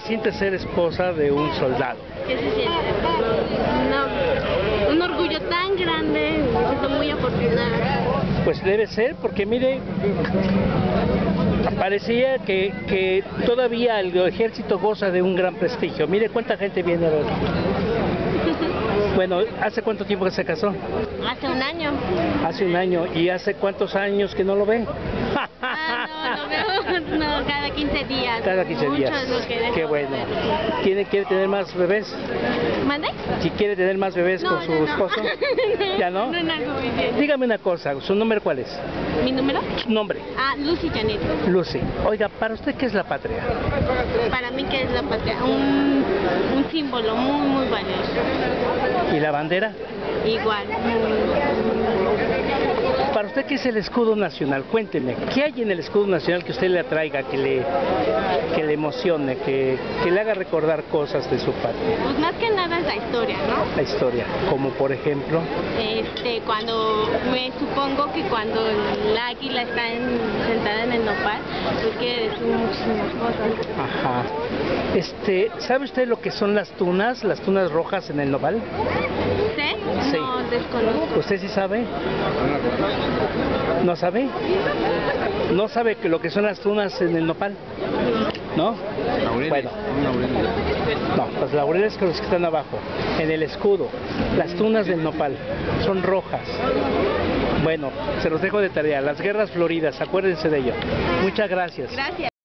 siente ser esposa de un soldado? ¿Qué se siente? Un orgullo tan grande, me siento muy afortunada. Pues debe ser, porque mire, parecía que todavía el ejército goza de un gran prestigio. Mire cuánta gente viene a ver. Bueno, ¿hace cuánto tiempo que se casó? Hace un año. Hace un año. ¿Y hace cuántos años que no lo ve? No, lo veo cada 15 días. Cada 15 días. Mucho es lo que dejo Qué de bueno. ver. ¿Quiere tener más bebés? ¿Mande? Si quiere tener más bebés con su esposo. ¿Ya no? No, suficiente. Dígame una cosa, ¿su nombre cuál es? ¿Mi número? Su nombre. Lucy Janet. Lucy. Oiga, ¿para usted qué es la patria? Para mí, ¿qué es la patria? Un símbolo muy, muy valioso. ¿Y la bandera? Igual. Para usted, ¿qué es el escudo nacional? Cuénteme, ¿qué hay en el escudo nacional que usted le atraiga, que le emocione, que le haga recordar cosas de su patria? Pues más que nada es la historia, ¿no? La historia, como por ejemplo... me supongo que cuando el águila está sentada en el nopal, pues quiere decir muchísimas cosas. Ajá. ¿Sabe usted lo que son las tunas rojas en el nopal? ¿Sí? Sí. No, desconozco. ¿Usted sí sabe? ¿No sabe? ¿No sabe que lo que son las tunas en el nopal? ¿No? Laureles. Bueno. Laureles. No, los laureles son los que están abajo, en el escudo. Las tunas del nopal son rojas. Bueno, se los dejo de tarea. Las guerras floridas, acuérdense de ello. Muchas gracias. Gracias.